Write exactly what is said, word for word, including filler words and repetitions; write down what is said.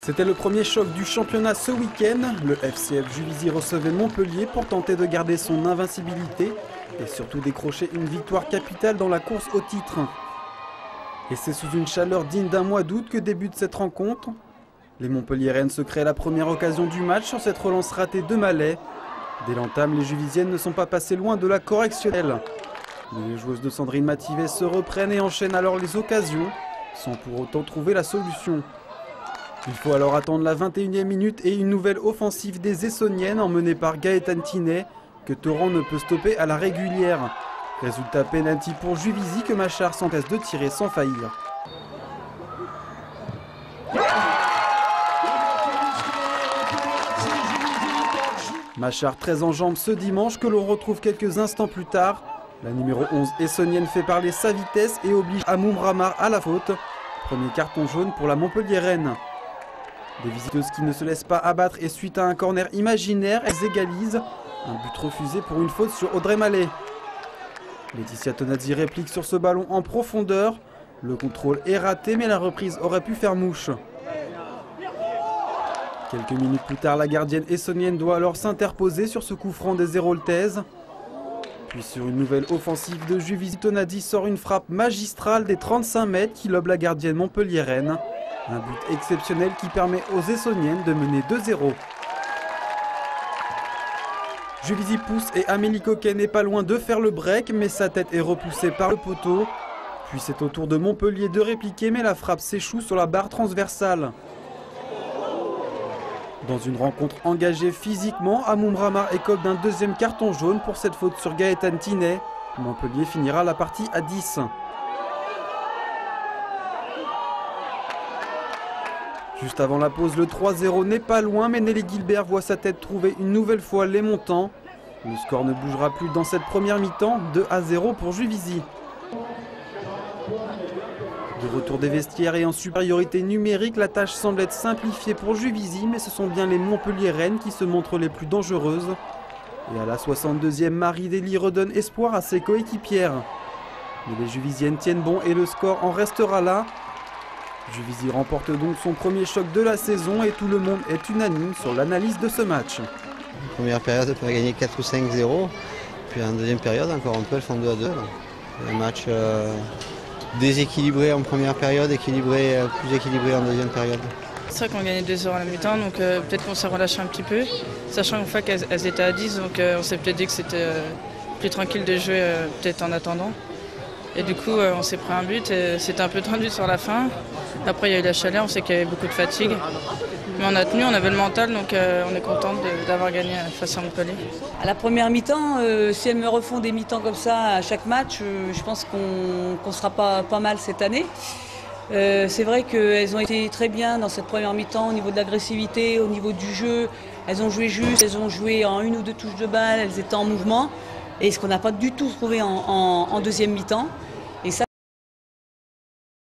C'était le premier choc du championnat ce week-end. Le F C F Juvisy recevait Montpellier pour tenter de garder son invincibilité et surtout décrocher une victoire capitale dans la course au titre. Et c'est sous une chaleur digne d'un mois d'août que débute cette rencontre. Les Montpelliéraines se créent la première occasion du match sur cette relance ratée de Mallet. Dès l'entame, les Juvisiennes ne sont pas passées loin de la correctionnelle. Les joueuses de Sandrine Mativet se reprennent et enchaînent alors les occasions, sans pour autant trouver la solution. Il faut alors attendre la vingt et unième minute et une nouvelle offensive des Essonniennes emmenée par Gaëtane Tinet que Torrent ne peut stopper à la régulière. Résultat penalty pour Juvisy que Machard s'empresse de tirer sans faillir. Machard très en jambes ce dimanche que l'on retrouve quelques instants plus tard. La numéro onze essonnienne fait parler sa vitesse et oblige Amoum Ramar à la faute. Premier carton jaune pour la Montpelliéraine. Des visiteuses qui ne se laissent pas abattre et suite à un corner imaginaire, elles égalisent. Un but refusé pour une faute sur Audrey Mallet. Laetitia Tonazzi réplique sur ce ballon en profondeur. Le contrôle est raté mais la reprise aurait pu faire mouche. Quelques minutes plus tard, la gardienne essonnienne doit alors s'interposer sur ce coup franc des Héroltaises. Puis sur une nouvelle offensive de Juvisy, Tonazzi sort une frappe magistrale des trente-cinq mètres qui lobe la gardienne montpelliéraine. Un but exceptionnel qui permet aux Essonniennes de mener deux zéro. Juvisy pousse et Amélie Coquet n'est pas loin de faire le break, mais sa tête est repoussée par le poteau. Puis c'est au tour de Montpellier de répliquer, mais la frappe s'échoue sur la barre transversale. Dans une rencontre engagée physiquement, Amoum Ramar écope d'un deuxième carton jaune pour cette faute sur Gaëtane Tinet. Montpellier finira la partie à dix. Juste avant la pause, le trois zéro n'est pas loin, mais Nelly Gilbert voit sa tête trouver une nouvelle fois les montants. Le score ne bougera plus dans cette première mi-temps, deux à zéro pour Juvisy. De retour des vestiaires et en supériorité numérique, la tâche semble être simplifiée pour Juvisy, mais ce sont bien les Montpelliéraines qui se montrent les plus dangereuses. Et à la soixante-deuxième, Marie Dely redonne espoir à ses coéquipières. Mais les Juvisiennes tiennent bon et le score en restera là. Juvisy remporte donc son premier choc de la saison et tout le monde est unanime sur l'analyse de ce match. En première période, on a gagné quatre ou cinq zéro. Puis en deuxième période, encore un peu, elles font deux à deux. Un match euh, déséquilibré en première période, équilibré, euh, plus équilibré en deuxième période. C'est vrai qu'on gagnait deux heures à la mi-temps, donc euh, peut-être qu'on s'est relâché un petit peu. Sachant qu'en fait qu'elles elles étaient à dix, donc euh, on s'est peut-être dit que c'était euh, plus tranquille de jouer euh, peut-être en attendant. Et du coup, euh, on s'est pris un but et c'était un peu tendu sur la fin. Après, il y a eu la chaleur, on sait qu'il y avait beaucoup de fatigue. Mais on a tenu, on avait le mental, donc euh, on est contente d'avoir gagné face à Montpellier. À la première mi-temps, euh, si elles me refont des mi-temps comme ça à chaque match, euh, je pense qu'on qu'on sera pas, pas mal cette année. Euh, C'est vrai qu'elles ont été très bien dans cette première mi-temps au niveau de l'agressivité, au niveau du jeu. Elles ont joué juste, elles ont joué en une ou deux touches de balle, elles étaient en mouvement. Et ce qu'on n'a pas du tout trouvé en, en, en deuxième mi-temps.